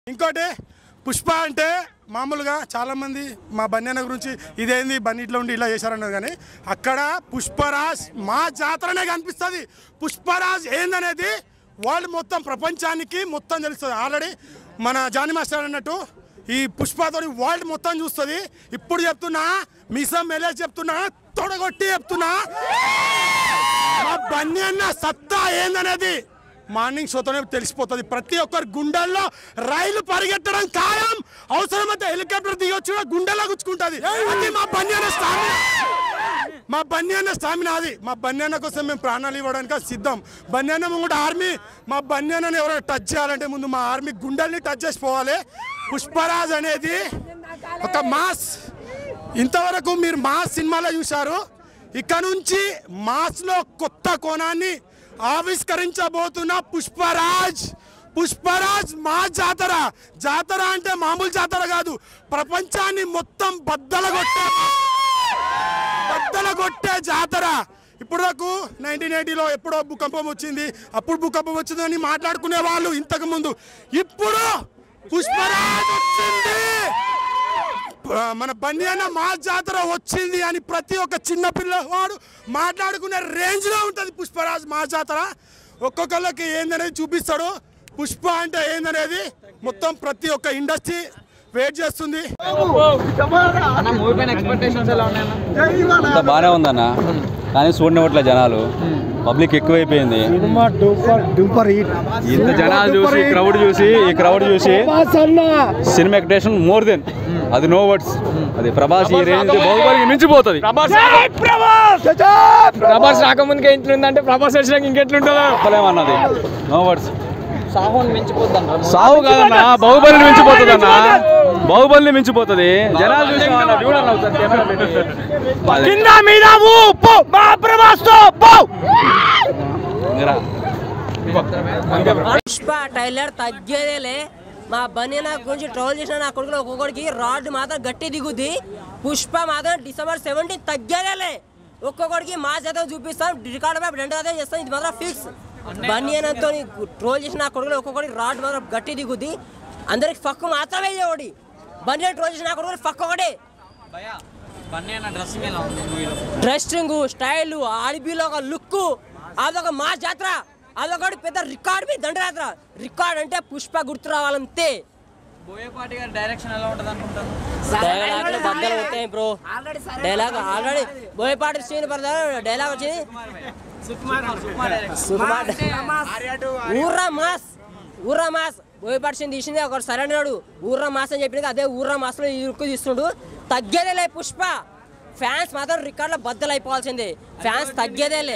ఇంకోటి పుష్ప అంటే మామూలుగా చాలామంది మా బన్యాన గురించి ఇదేంది బన్నీట్లో ఉండి ఇలా చేశారన్నారు కానీ అక్కడ పుష్పరాజ్ మా జాతరనే కనిపిస్తుంది. పుష్పరాజ్ ఏందనేది వాళ్ళు మొత్తం ప్రపంచానికి మొత్తం తెలుస్తుంది. ఆల్రెడీ మన జానీ మాస్టర్ అన్నట్టు ఈ పుష్పతోని వరల్డ్ మొత్తం చూస్తుంది. ఇప్పుడు చెప్తున్నా మిసం మెలేజ్ చెప్తున్నా తొడగొట్టి చెప్తున్నా మా బన్యాన సత్తా ఏందనేది మార్నింగ్ షోతోనే తెలిసిపోతుంది. ప్రతి ఒక్కరి గుండెల్లో రైలు పరిగెత్తడం ఖాయం. అవసరమైతే హెలికాప్టర్ దిగొచ్చు గుండెల్లో గుచ్చుకుంటుంది. అది మా బన్యాన స్టామినా. మా బన్యాన స్టామినా అది. మా బన్యాన కోసం మేము ప్రాణాలు ఇవ్వడానికి సిద్ధం. బన్యాన కూడా ఆర్మీ. మా బన్యానని ఎవరైనా టచ్ చేయాలంటే ముందు మా ఆర్మీ గుండెల్ని టచ్ చేసిపోవాలి. పుష్పరాజ్ అనేది ఒక మాస్. ఇంతవరకు మీరు మాస్ సినిమాలో చూశారు. ఇక నుంచి మాస్లో కొత్త కోణాన్ని ఆవిష్కరించబోతున్న పుష్పరాజ్. పుష్పరాజ్ మా జాతర. జాతర అంటే మామూలు జాతర కాదు, ప్రపంచాన్ని మొత్తం బద్దలగొట్టే జాతర. ఇప్పుడు నాకు 1980లో ఎప్పుడో భూకంపం వచ్చింది, అప్పుడు భూకంపం వచ్చింది అని మాట్లాడుకునే వాళ్ళు ఇంతకు ముందు. ఇప్పుడు పుష్పరాజ్ వచ్చింది, మన బన్యాన మా జాతర వచ్చింది అని ప్రతి ఒక్క చిన్న పిల్లవాడు మాట్లాడుకునే రేంజ్లో ఉంటుంది పుష్పరాజ్ మా జాతర. ఒక్కొక్కళ్ళకి ఏందనేది చూపిస్తాడు. పుష్ప అంటే ఏందనేది మొత్తం ప్రతి ఒక్క ఇండస్ట్రీ వెయిట్ చేస్తుంది. బాగానే ఉందన్న, కానీ చూడనివ్వట్లే జనాలు. పబ్లిక్ ఎక్కువైపోయింది. ఇంత జనాలు చూసి ఈ క్రౌడ్ చూసి సినిమా ఎక్స్పెక్టేషన్ మోర్ దెన్ అది నో వర్డ్స్. అది ప్రభాస్ ఈ రేంజ్ బాహుబలికి మించిపోతుంది. ప్రభాస్ రాకముందుకే ఇంట్లుందంటే ప్రభాస్ వచ్చినాక ఇంకెట్లుంటుందో చెప్పలేమన్నది. No words. సావు కాదన్నా, బాహుబలిని మించిపోతుంది అన్న. బాహుబలిని మించిపోతుంది. జనాలు చూసి పుష్ప టైలర్ తగ్గేదేలే. మా బన్యాన గురించి ట్రోల్ చేసిన నా కొడుకులో ఒక్కొక్కడికి రాడ్ మాత్రం గట్టి దిగుద్ది. పుష్ప మాత్రం December 17 తగ్గేదేలే. ఒక్కొక్కడికి మా శాతం చూపిస్తాం, రికార్డు పై 2 చేస్తాం. ఇది మాత్రం ఫిక్స్. బన్యానతో ట్రోల్ చేసిన నా కొడుకులో ఒక్కొక్కడికి రాడ్ మాత్రం గట్టి దిగుద్ది. అందరికి ఫక్కు మాత్రమే ఒకటి. బన్యాన ట్రోల్ చేసిన నా కొడుకులు ఫక్కు ఒకటి. డ్రెస్సింగ్ స్టైల్, ఆడిబీలో ఒక లుక్, అదొక మా జాతర. అదొకటి పెద్ద రికార్డ్ మీద దండయాత్ర. రికార్డ్ అంటే పుష్ప గుర్తు రావాలంతే. డైలాగ్ బద్దలు ఉంటాయి bro. Dialogue already Boyapati scene dialogue వచ్చింది. ఊర్రా మాస్ బోయపాటి సీన్ తీసింది ఒకటి సరైనడు. ఊర్రా మాస్ అని చెప్పినది అదే ఊర్రా మాస్లో ఇరుక్కు తీస్తుండు. తగ్గేదేలే పుష్ప. ఫ్యాన్స్ మాత్రం రికార్డులో బద్దలు అయిపోవాల్సిందే. ఫ్యాన్స్ తగ్గేదేలే.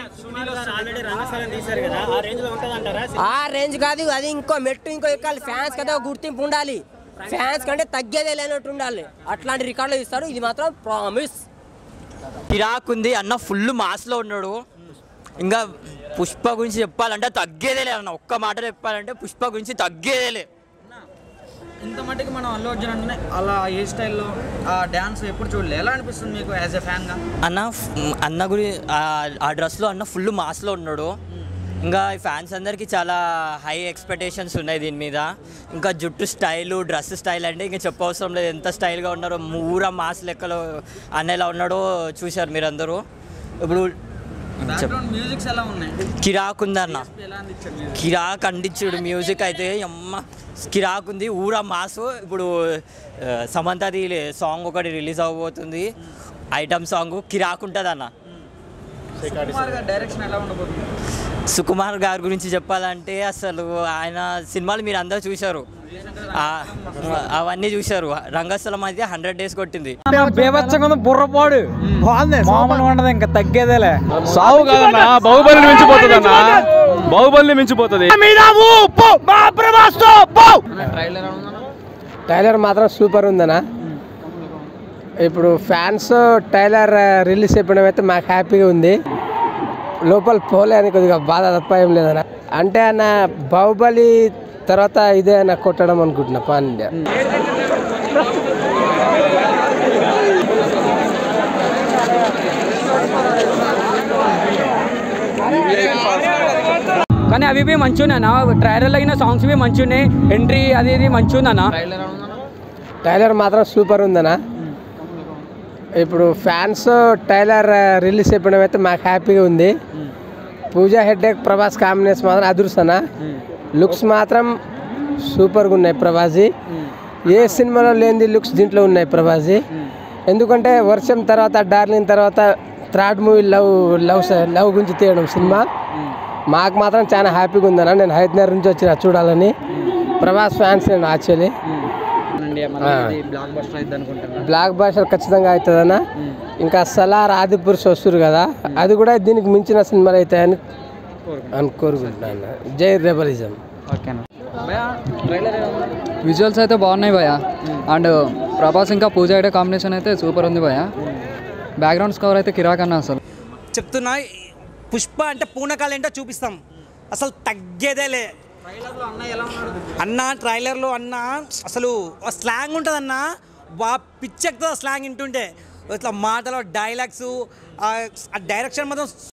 ఆ రేంజ్ కాదు, అది ఇంకో మెట్టు ఇంకో ఎక్కాలి. ఫ్యాన్స్ కదా గుర్తింపు ఉండాలి. ఫ్యాన్స్ కంటే తగ్గేదే లేనట్టు ఉండాలి. అట్లాంటి రికార్డులు ఇస్తారు. ఇది మాత్రం ప్రామిస్. కిరాక్ ఉంది అన్న, ఫుల్ మాస్లో ఉన్నాడు. ఇంకా పుష్ప గురించి చెప్పాలంటే తగ్గేదేలే అన్న. ఒక్క మాట చెప్పాలంటే పుష్ప గురించి తగ్గేదేలే. ఇంత మట్టికి మనం అల్లు అర్జున్ అంటే అలా ఏ స్టైల్లో ఆ డ్యాన్స్ ఎప్పుడు చూడలే. ఎలా అనిపిస్తుంది మీకు యాజ్ ఎ ఫ్యాన్గా? అన్న గురి ఆ డ్రెస్లో అన్న ఫుల్ మాస్లో ఉన్నాడు. ఇంకా ఫ్యాన్స్ అందరికీ చాలా హై ఎక్స్పెక్టేషన్స్ ఉన్నాయి దీని మీద. ఇంకా జుట్టు స్టైలు, డ్రెస్ స్టైల్ అంటే ఇంకా చెప్పవసరం లేదు. ఎంత స్టైల్గా ఉన్నారో, ఊరా మాస్ లెక్కలో అన్నలా ఉన్నాడో చూశారు మీరందరూ. ఇప్పుడు మ్యూజిక్స్ ఎలా ఉన్నాయి? కిరాక్ ఉంది అన్న, కిరాక్ అందించాడు మ్యూజిక్ అయితే. అమ్మ కిరాక్ ఉంది, ఊరా మాసు. ఇప్పుడు సమంతది సాంగ్ ఒకటి రిలీజ్ అవ్వబోతుంది, ఐటమ్ సాంగ్. కిరాక్ ఉంటుంది అన్న. డైరెక్షన్ ఎలా ఉండబోతుంది? సుకుమార్ గారి గురించి చెప్పాలంటే అసలు ఆయన సినిమాలు మీరు అందరూ చూశారు, అవన్నీ చూశారు. రంగస్థలం అయితే 100 days కొట్టింది. బుర్రపాడు మామూలు ఉండదు, ఇంకా తగ్గేదేలే. సావు కాదన్నా, బాహుబలిని మించిపోతుంది అన్న. బాహుబలిని మించిపోతుంది. టైలర్ మాత్రం సూపర్ ఉందనా. ఇప్పుడు ఫ్యాన్స్ టైలర్ రిలీజ్ అయిపోవడం అయితే మాకు హ్యాపీగా ఉంది. లోపల పోలే అని కొద్దిగా బాధ తప్ప ఏం లేదన్న. అంటే అన్న బాహుబలి తర్వాత ఇదే అన్న కొట్టడం అనుకుంటున్నా పాన్ ఇండియా. కానీ అవి బి మంచిగా ఉన్నాయన్నా, ట్రైలర్లో అయిన సాంగ్స్ బి మంచిగా ఉన్నాయి, ఎంట్రీ అది ఇది మంచిగా ఉందన్నా. ట్రైలర్ మాత్రం సూపర్ ఉందన్నా. ఇప్పుడు ఫ్యాన్స్ ట్రైలర్ రిలీజ్ అయిపోవడం అయితే మాకు హ్యాపీగా ఉంది. పూజా హెడ్డేక్ ప్రభాస్ కాంబినేషన్ మాత్రం అదృష్టనా. లుక్స్ మాత్రం సూపర్గా ఉన్నాయి ప్రభాస్జీ. ఏ సినిమాలో లేని లుక్స్ దీంట్లో ఉన్నాయి ప్రభాస్జీ. ఎందుకంటే వర్షం తర్వాత డార్లింగ్ తర్వాత థర్డ్ మూవీ లవ్ గురించి తీయడం సినిమా మాకు మాత్రం చాలా హ్యాపీగా ఉందన్న. నేను హైదరాబాద్ నుంచి వచ్చిన చూడాలని. ప్రభాస్ ఫ్యాన్స్ నేను యాక్చువల్లీ. బ్లాక్ బస్టర్ ఖచ్చితంగా అవుతుందన్న. ఇంకా సలార్ ఆదిపురుష్ వస్తురు కదా, అది కూడా దీనికి మించిన సినిమాలు అవుతాయని కోరుకుంటున్నాను. జై రెబలిజం. ఓకేనా. విజువల్స్ అయితే బాగున్నాయి భయ. అండ్ ప్రభాస్ ఇంకా పూజ హెగ్డే కాంబినేషన్ అయితే సూపర్ ఉంది భయ. బ్యాక్గ్రౌండ్ స్కోర్ అయితే కిరాక్ అన్న. అసలు చెప్తున్నా, పుష్ప అంటే పూనకాలు ఏంటో చూపిస్తాం, అసలు తగ్గేదేలే. అన్న ట్రైలర్లో అన్న అసలు స్లాంగ్ ఉంటుంది అన్న, పిచ్చెక్కుతుంది స్లాంగ్ వింటుంటే. ఇట్లా మాటలో డైలాగ్స్, ఆ డైరెక్షన్ మాత్రం